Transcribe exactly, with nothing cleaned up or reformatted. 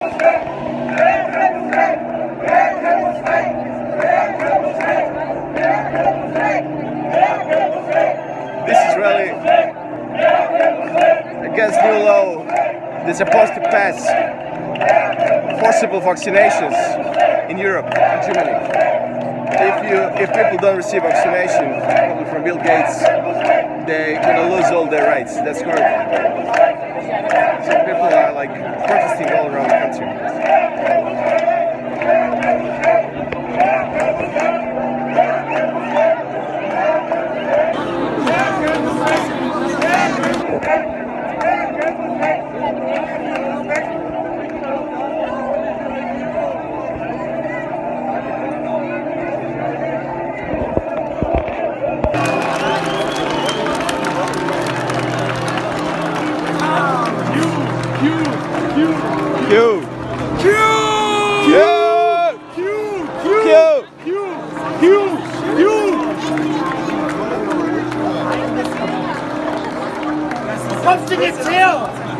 This is really against new law. They're supposed to pass forcible vaccinations in Europe, in Germany. If you, if people don't receive vaccination, probably from Bill Gates, they're gonna lose all their rights. That's correct. So people are like protesting all around the country. Q! Q! Q! Q! Q! Q! Q! Q! Kommst du jetzt her?